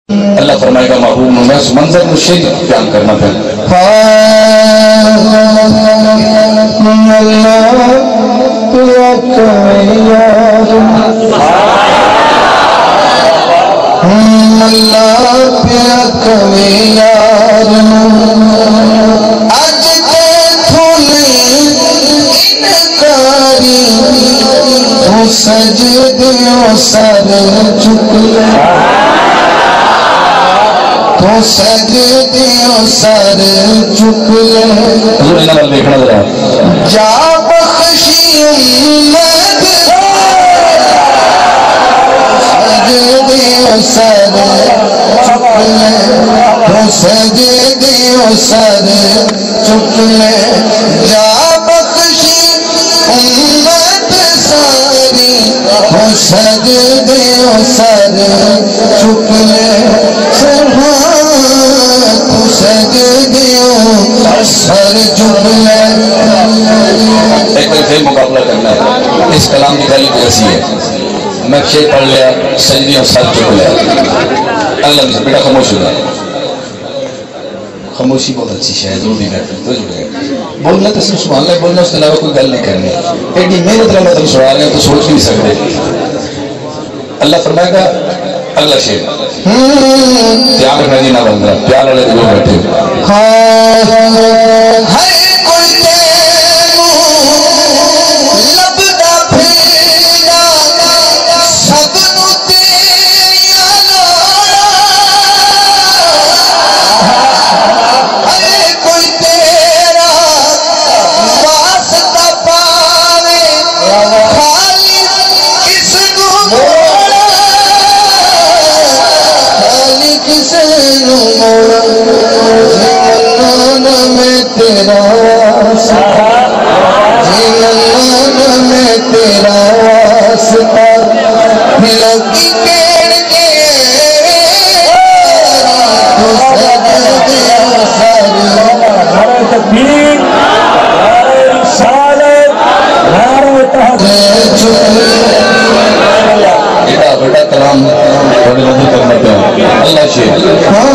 اللہ فرمائے گا محبوب میں اس منظر کو شیر بیان کرنا تھا سجدے و سر جھک لے تو سجدے و سر جھک لے حضور انہا بل دیکھنا ذرا جا بخشی امت سجدے و سر جھک لے تو سجدے و سر جھک لے جا بخشی امت ساری وہ سجدے و سر جھک لے تو سجدے و سر جھک لے ایک بار پھر مقابلہ کرنا ہے اس کلام کی تعلیم ایسی ہے میں شیر پڑھ لیا سجدے و سر جھک لیا اللہ نے بیٹا خاموش ہو گیا خاموشی بہت اچھی شاید ضروری بیٹھے تو جڑ گئے بولنا تو صرف سبحان اللہ بولنا اس کے علاوہ کوئی گل نہیں کرنی ایڈی محنت کا مطلب سنا رہے ہیں تو سوچ نہیں سکتے اللہ فرمائے گا اگلا شیر دھیان رکھنا جی نہ بندہ پیار والے دلوں بیٹھے بیٹا کلام تھوڑی مدد کرنا پہ اللہ شیر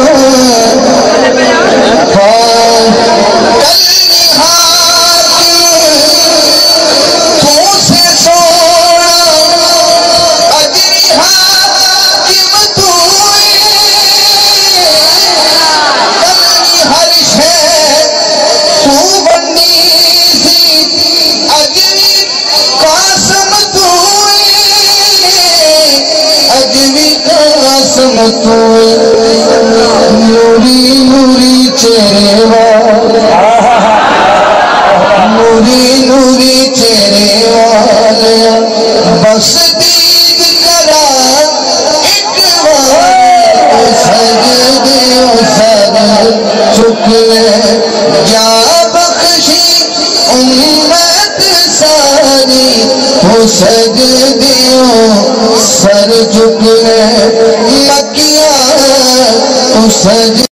نوری نوری چہرے والا نوری نوری چہرے والا بس دید کرا ایک بار سجدے و سر جھک لے جا بخشی امت ساری وہ سجدے و سر جھک لے مکیاں تو سجدے